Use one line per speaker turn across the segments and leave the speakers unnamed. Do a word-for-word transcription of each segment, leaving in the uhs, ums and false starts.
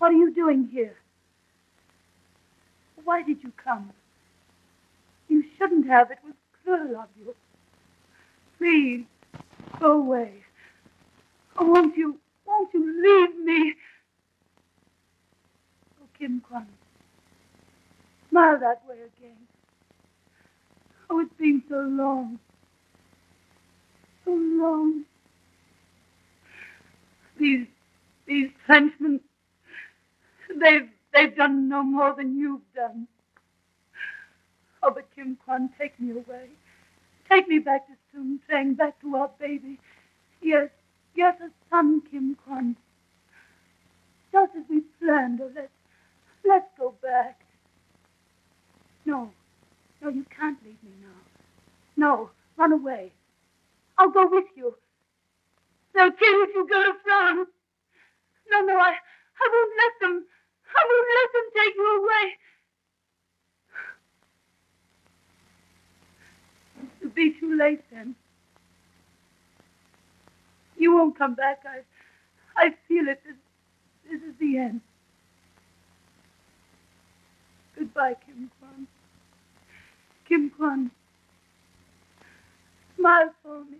What are you doing here? Why did you come? You shouldn't have. It was cruel of you. Please, go away. Oh, won't you, won't you leave me? Oh, Kim Kwan, smile that way again. Oh, it's been so long. So long. These, these Frenchmen, they've, they've done no more than you've done. Oh, but Kim Kwan, take me away. Take me back to Sung Treng, back to our baby. Yes, yes, a son, Kim Kwan. Just as we planned. Oh, let's, let's go back. No, no, you can't leave me now. No, run away. I'll go with you. They'll kill you if you go to France. No, no, I, I won't let them. I won't let them take you away. It'll be too late then. You won't come back. I, I feel it. This, this is the end. Goodbye, Kim Kwan. Kim Kwan. Smile for me.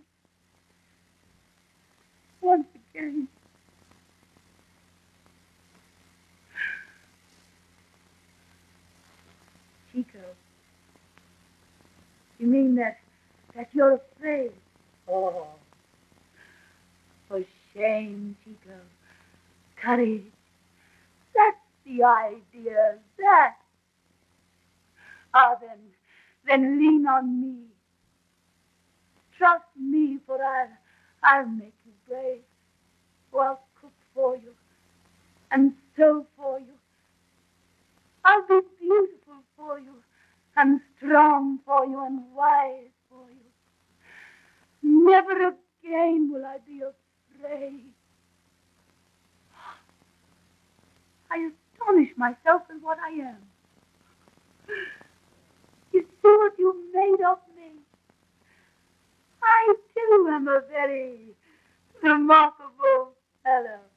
Once again. Chico. You mean that, that you're afraid? Oh. For shame, Chico. Courage. That's the idea. That. Ah, then, then lean on me. Trust me, for I'll, I'll make you brave. Oh, I'll cook for you and sew for you. I'll be beautiful for you and strong for you and wise for you. Never again will I be afraid. I astonish myself with what I am. You see what you've made of me? I, too, am a very remarkable fellow.